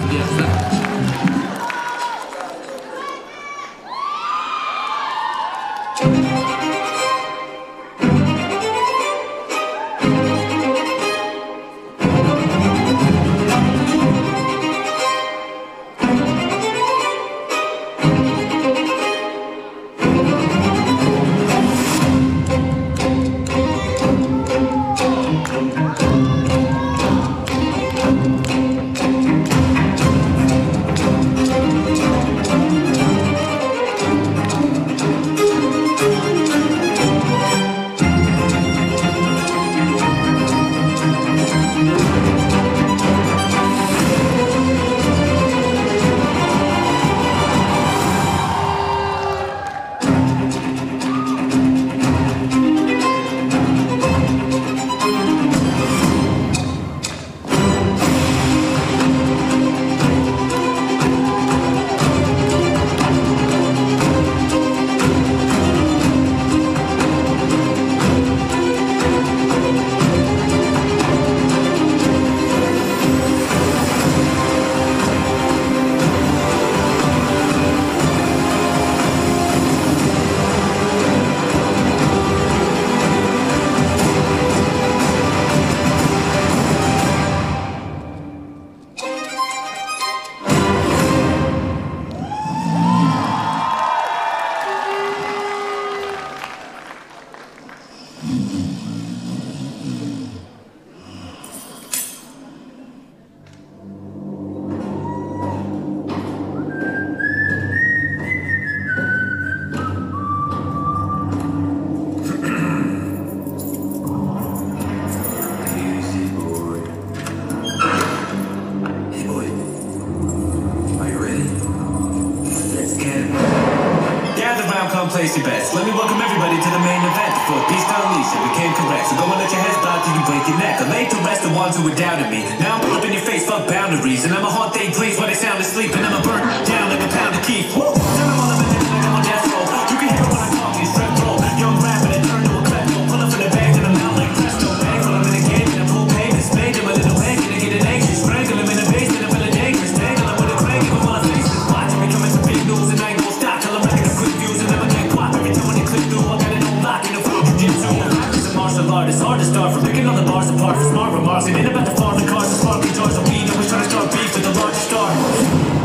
Place your bets. Let me welcome everybody to the main event. For Beast Unleashed, it became correct. So go and let your heads bow till you break your neck. I laid to rest the ones who were doubting me. Now I'm up in your face, fuck boundaries. And I'm a haunt they dreams while they sound asleep. And I'm a burn down like a pound of keef. Woo! Tell them all I'm in the like I'm on death row. You can hear it when I talk to you, strep throat. Young rapper that turned to a klepto. Pull up in the bag and I'm out like presto. Bag full, I'm in the game and I pull payments. Spade him a little bag and I get an anxious. Strangle him in the basement, I'm feeling dangerous. Dangle him with a crank, give him all I face. Watch him becoming some big news and I ain't gon' stop till I'm making a quick views and I'm artist, hard to start from picking all the bars apart for smart remarks. It ain't about the farming cars, the sparkly jars of weed. Always trying to start beef with the largest star.